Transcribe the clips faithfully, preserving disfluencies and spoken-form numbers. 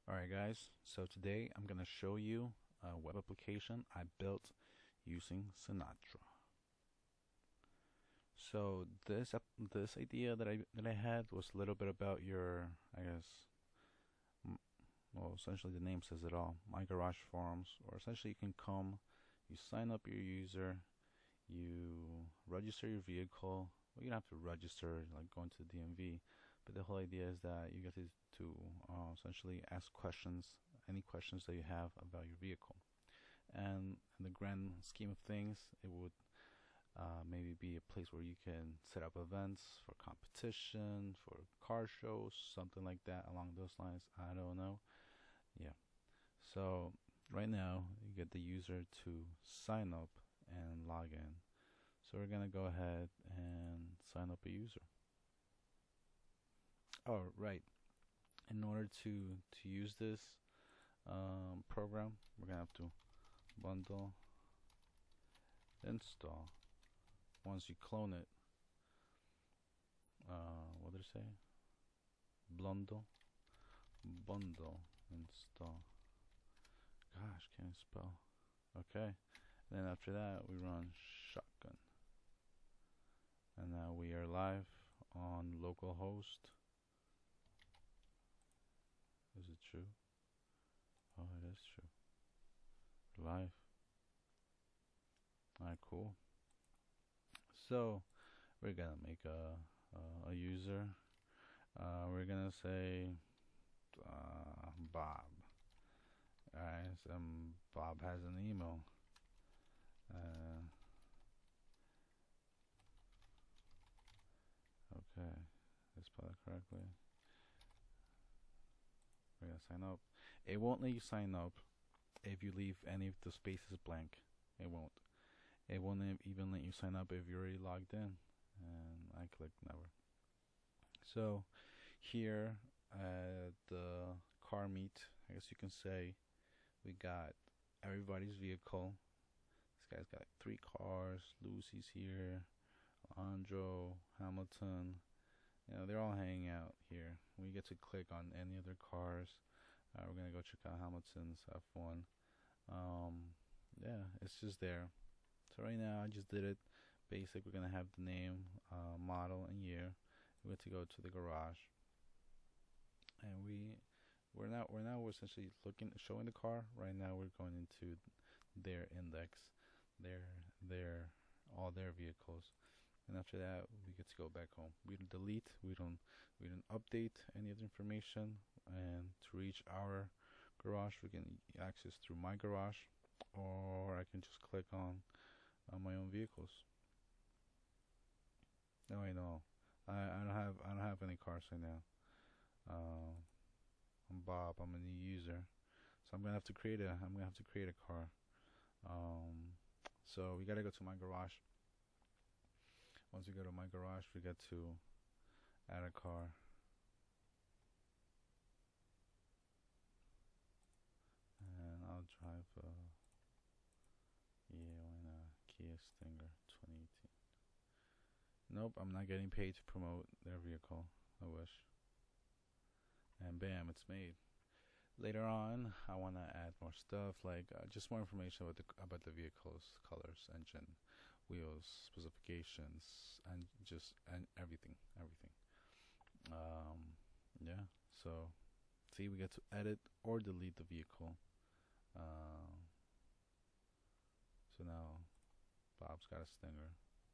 Alright guys, so today I'm going to show you a web application I built using Sinatra. So this this idea that I that I had was a little bit about your, I guess, well, essentially the name says it all, My Garage Forums, or essentially you can come, you sign up your user, you register your vehicle. Well, you don't have to register like going to the D M V, but the whole idea is that you get to, to uh, essentially ask questions, any questions that you have about your vehicle. And in the grand scheme of things, it would uh, maybe be a place where you can set up events for competition, for car shows, something like that along those lines. I don't know. Yeah. So right now, you get the user to sign up and log in. So we're gonna go ahead and sign up a user. Oh, right. In order to to use this um, program, we're gonna have to bundle install. Once you clone it, uh, what did it say? Bundle, bundle install. Gosh, can't spell. Okay. And then after that, we run shotgun. And now we are live on localhost. Is it true? Oh, it is true. Live. Alright, cool. So we're gonna make a a, a user. Uh, we're gonna say uh, Bob. Alright, so um, Bob has an email. Uh, okay, let's spell it correctly. We're gonna sign up. It won't let you sign up if you leave any of the spaces blank. It won't. It won't even let you sign up if you're already logged in. And I click never. So here at the car meet, I guess you can say, we got everybody's vehicle. This guy's got like three cars. Lucy's here. Alejandro, Hamilton. You know, they're all hanging out here. We get to click on any other cars. Uh, we're gonna go check out Hamilton's F one. Um, yeah, it's just there. So right now I just did it basic. We're gonna have the name, uh, model, and year. We get to go to the garage, and we we're now we're now essentially looking showing the car. Right now we're going into their index, their their all their vehicles, and after that we get to go back home. We don't delete, we don't we don't update any of the information, and to reach our garage we can access through my garage, or I can just click on on my own vehicles. No, I know. I, I don't have I don't have any cars right now. Uh, I'm Bob. I'm a new user, so I'm gonna have to create a I'm gonna have to create a car. Um, so we gotta go to my garage. Once we go to my garage, we get to add a car. And I'll drive a yeah, why not? Kia Stinger twenty eighteen. Nope, I'm not getting paid to promote their vehicle. I wish. And bam, it's made. Later on, I want to add more stuff, like uh, just more information about the about the vehicle's colors, engine, wheels, specifications, and just and everything, everything. Um, yeah. So, see, we get to edit or delete the vehicle. Uh, so now, Bob's got a Stinger.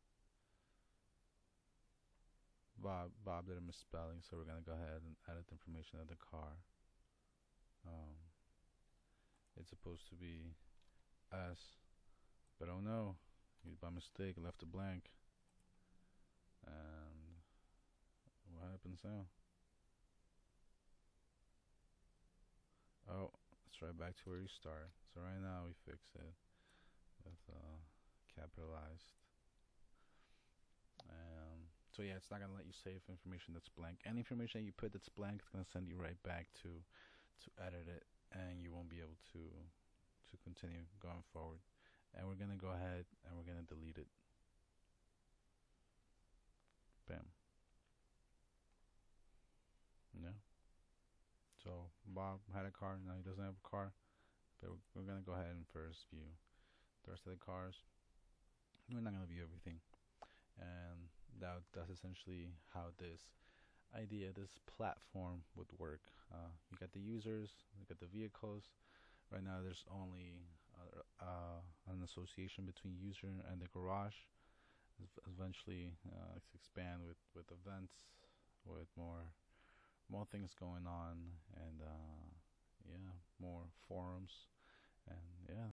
Bob Bob did a misspelling, so we're gonna go ahead and edit the information of the car. Um, it's supposed to be S, but oh no, you by mistake left it blank. And what happens now? Oh, let's right back to where you start. So right now we fix it with uh, capitalized. Um, so yeah, it's not gonna let you save information that's blank. Any information you put that's blank, it's gonna send you right back to to edit it, and you won't be able to to continue going forward. And we're gonna go ahead and we're gonna delete it. Bam. Yeah. So Bob had a car, now he doesn't have a car. But we're, we're gonna go ahead and first view the rest of the cars. We're not gonna view everything, and that that's essentially how this idea, this platform would work. Uh, you got the users, you got the vehicles. Right now, there's only uh, uh, an association between user and the garage. Eventually, uh, it's expand with with events, with more more things going on, and uh, yeah, more forums, and yeah,